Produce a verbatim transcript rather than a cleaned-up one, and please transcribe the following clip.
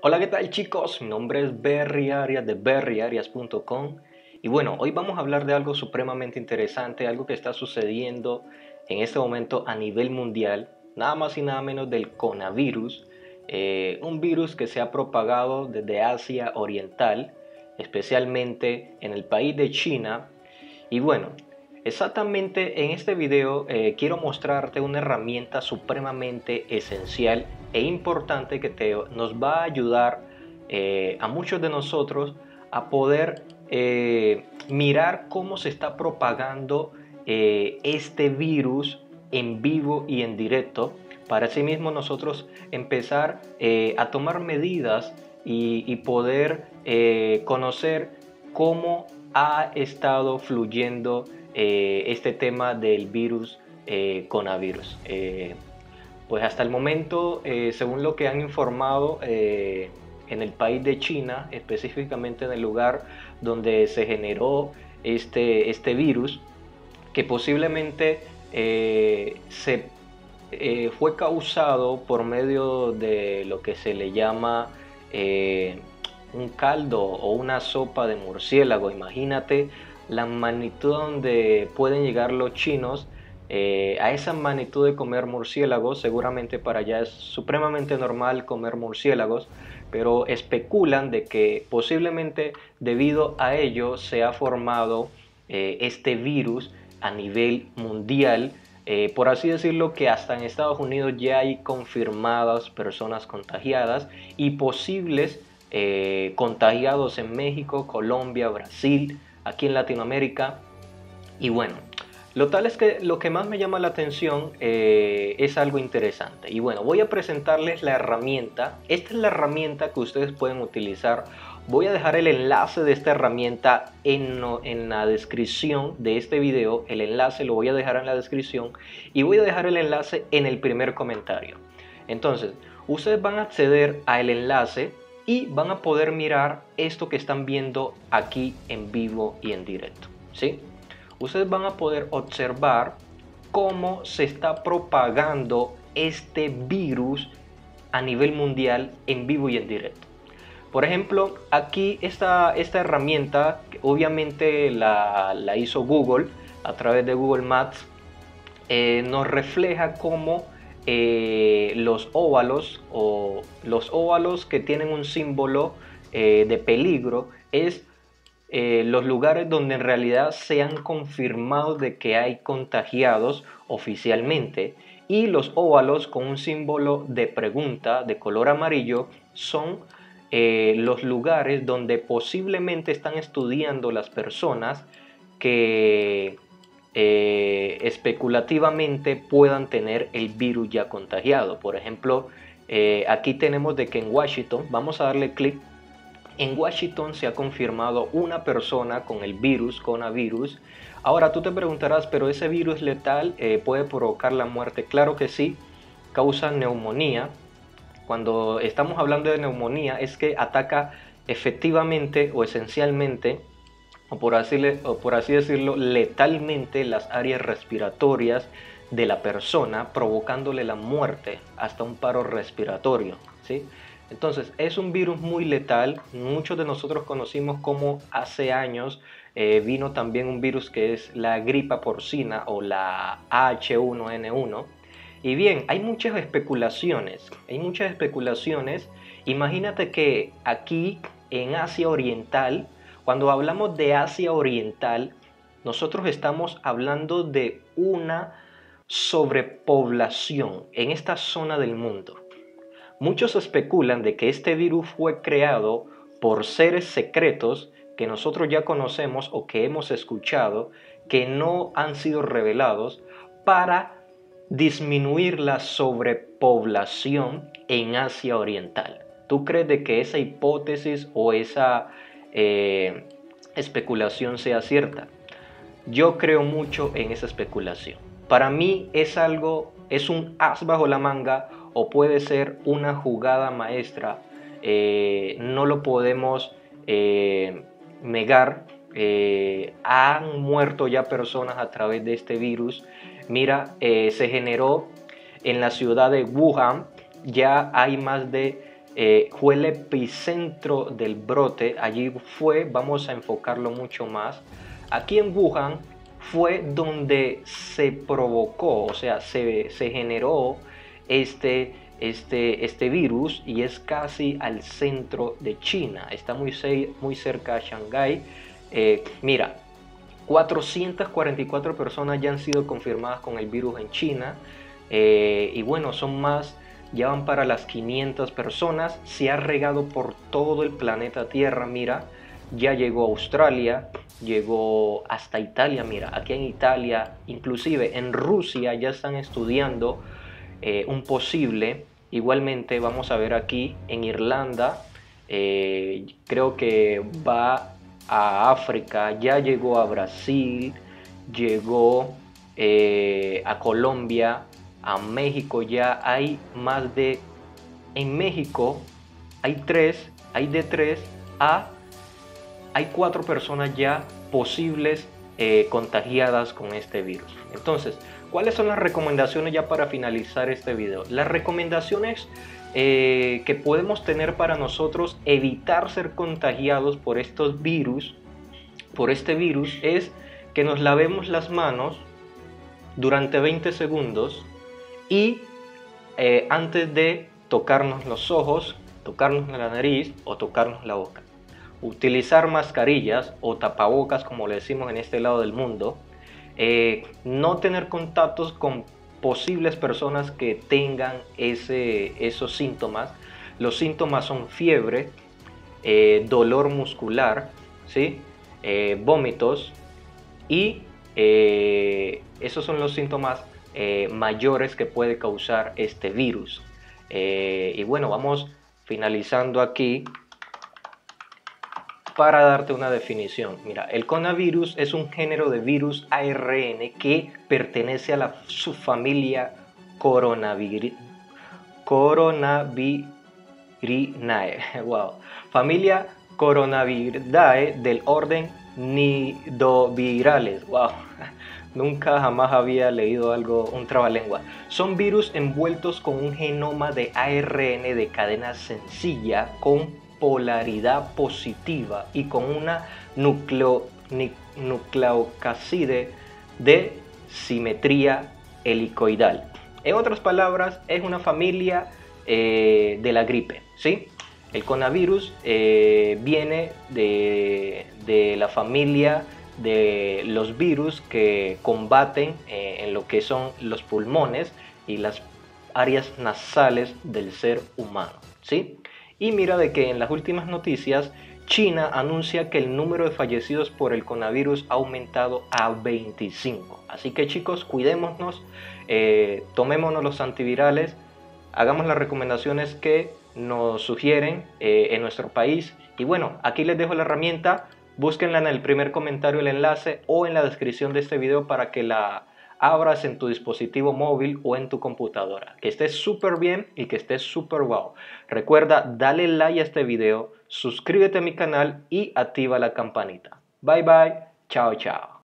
Hola, ¿qué tal chicos? Mi nombre es Berry Arias de berry arias punto com y bueno, hoy vamos a hablar de algo supremamente interesante, algo que está sucediendo en este momento a nivel mundial, nada más y nada menos del coronavirus, eh, un virus que se ha propagado desde Asia Oriental, especialmente en el país de China. Y bueno, exactamente en este video eh, quiero mostrarte una herramienta supremamente esencial e importante que te, nos va a ayudar eh, a muchos de nosotros a poder eh, mirar cómo se está propagando eh, este virus en vivo y en directo, para así mismo nosotros empezar eh, a tomar medidas y, y poder eh, conocer cómo ha estado fluyendo eh, este tema del virus eh, coronavirus. Eh, pues hasta el momento, eh, según lo que han informado eh, en el país de China, específicamente en el lugar donde se generó este, este virus, que posiblemente eh, se, eh, fue causado por medio de lo que se le llama eh, un caldo o una sopa de murciélago. Imagínate la magnitud donde pueden llegar los chinos eh, a esa magnitud de comer murciélagos. Seguramente para allá es supremamente normal comer murciélagos, pero especulan de que posiblemente debido a ello se ha formado eh, este virus a nivel mundial. Eh, por así decirlo, que hasta en Estados Unidos ya hay confirmadas personas contagiadas y posibles eh, contagiados en México, Colombia, Brasil, aquí en Latinoamérica. Y bueno, lo tal es que lo que más me llama la atención eh, es algo interesante. Y bueno, voy a presentarles la herramienta. Esta es la herramienta que ustedes pueden utilizar. Voy a dejar el enlace de esta herramienta en, en la descripción de este video. El enlace lo voy a dejar en la descripción y voy a dejar el enlace en el primer comentario. Entonces, ustedes van a acceder al enlace y van a poder mirar esto que están viendo aquí en vivo y en directo, ¿sí? Ustedes van a poder observar cómo se está propagando este virus a nivel mundial en vivo y en directo. Por ejemplo, aquí esta, esta herramienta, que obviamente la, la hizo Google a través de Google Maps, eh, nos refleja cómo eh, los óvalos o los óvalos que tienen un símbolo eh, de peligro es eh, los lugares donde en realidad se han confirmado de que hay contagiados oficialmente, y los óvalos con un símbolo de pregunta de color amarillo son eh, los lugares donde posiblemente están estudiando las personas que eh, especulativamente puedan tener el virus ya contagiado. Por ejemplo, eh, aquí tenemos de que en Washington, vamos a darle clic, en Washington se ha confirmado una persona con el virus, coronavirus. Ahora tú te preguntarás, ¿pero ese virus letal eh, puede provocar la muerte? Claro que sí, causa neumonía. Cuando estamos hablando de neumonía es que ataca efectivamente o esencialmente, o por así, o por así decirlo, letalmente las áreas respiratorias de la persona, provocándole la muerte, hasta un paro respiratorio, ¿sí? Entonces es un virus muy letal. Muchos de nosotros conocimos como hace años eh, vino también un virus que es la gripa porcina o la H uno N uno. Y bien, hay muchas especulaciones, hay muchas especulaciones. Imagínate que aquí en Asia Oriental, cuando hablamos de Asia Oriental, nosotros estamos hablando de una sobrepoblación en esta zona del mundo. Muchos especulan de que este virus fue creado por seres secretos que nosotros ya conocemos o que hemos escuchado, que no han sido revelados, para disminuir la sobrepoblación en Asia Oriental. ¿Tú crees de que esa hipótesis o esa eh, especulación sea cierta? Yo creo mucho en esa especulación. Para mí es algo, es un as bajo la manga, o puede ser una jugada maestra. Eh, no lo podemos eh, negar. Eh, han muerto ya personas a través de este virus. Mira, eh, se generó en la ciudad de Wuhan, ya hay más de eh, fue el epicentro del brote. Allí fue, vamos a enfocarlo mucho más. Aquí en Wuhan fue donde se provocó, o sea, se, se generó este, este, este virus, y es casi al centro de China. Está muy, muy cerca a Shanghái. Eh, mira, cuatrocientas cuarenta y cuatro personas ya han sido confirmadas con el virus en China. Eh, y bueno, son más, ya van para las quinientas personas. Se ha regado por todo el planeta Tierra. Mira, ya llegó a Australia, llegó hasta Italia. Mira, aquí en Italia, inclusive en Rusia ya están estudiando eh, un posible. Igualmente vamos a ver aquí en Irlanda, eh, creo que va a África, ya llegó a Brasil, llegó eh, a Colombia, a México. Ya hay más de, en México hay tres, hay de tres a, hay cuatro personas ya posibles eh, contagiadas con este virus. Entonces, ¿cuáles son las recomendaciones ya para finalizar este video? Las recomendaciones eh, que podemos tener para nosotros evitar ser contagiados por estos virus, por este virus, es que nos lavemos las manos durante veinte segundos y eh, antes de tocarnos los ojos, tocarnos la nariz o tocarnos la boca. Utilizar mascarillas o tapabocas, como le decimos en este lado del mundo. Eh, no tener contactos con posibles personas que tengan ese, esos síntomas. Los síntomas son fiebre, eh, dolor muscular, ¿sí? eh, vómitos, y eh, esos son los síntomas eh, mayores que puede causar este virus. Eh, y bueno, vamos finalizando aquí para darte una definición. Mira, el coronavirus es un género de virus A R N que pertenece a la subfamilia Coronavir Coronaviridae. Wow. Familia Coronaviridae del orden nidovirales. Wow. Nunca jamás había leído algo, un trabalengua. Son virus envueltos con un genoma de A R N de cadena sencilla con polaridad positiva y con una nucleo, nucleocápside de simetría helicoidal. En otras palabras, es una familia eh, de la gripe, ¿sí? El coronavirus eh, viene de, de la familia de los virus que combaten eh, en lo que son los pulmones y las áreas nasales del ser humano, ¿sí? Y mira de que en las últimas noticias, China anuncia que el número de fallecidos por el coronavirus ha aumentado a veinticinco. Así que chicos, cuidémonos, eh, tomémonos los antivirales, hagamos las recomendaciones que nos sugieren eh, en nuestro país. Y bueno, aquí les dejo la herramienta, búsquenla en el primer comentario, el enlace, o en la descripción de este video para que la abras en tu dispositivo móvil o en tu computadora. Que estés súper bien y que estés súper wow. Recuerda, dale like a este video, suscríbete a mi canal y activa la campanita. Bye bye, chao chao.